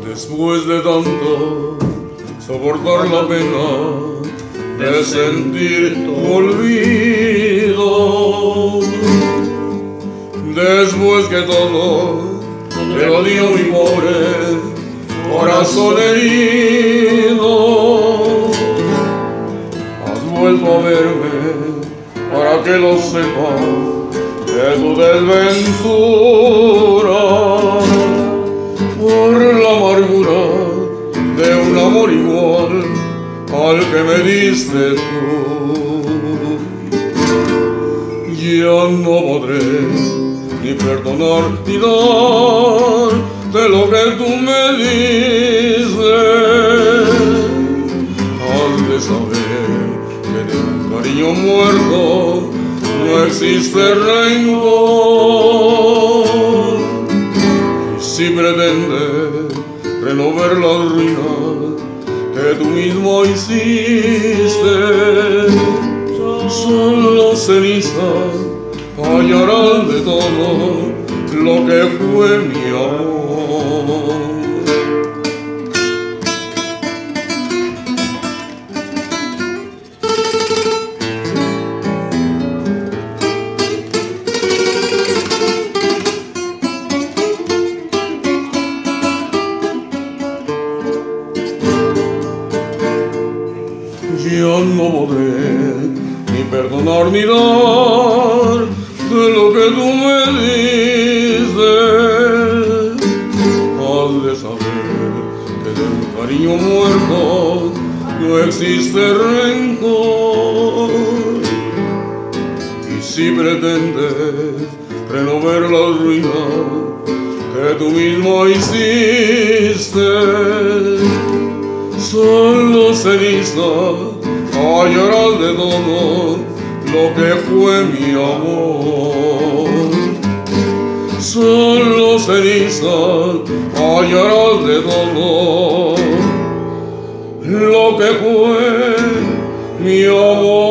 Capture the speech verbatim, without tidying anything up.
Después de tanto soportar la pena de sentir tu olvido, después que todo te lo dio mi pobre corazón herido, has vuelto a verme para que lo sepas de tu desventura, por la amargura de un amor igual al que me diste tú. Ya no podré ni perdonar ni dar de lo que tú me dices. Has de saber que de un cariño muerto no existe rencor. Si pretendes renovar las ruinas que tú mismo hiciste, solo cenizas hallarán de todo lo que fue mi amor. Ya no podré ni perdonar ni dar de lo que tú me dices. Has de saber que de un cariño muerto no existe rencor. Y si pretendes renovar las ruinas que tú mismo hiciste, solo cenizas hallarás de todo lo que fue mi amor. Solo cenizas hallarás de todo lo que fue mi amor.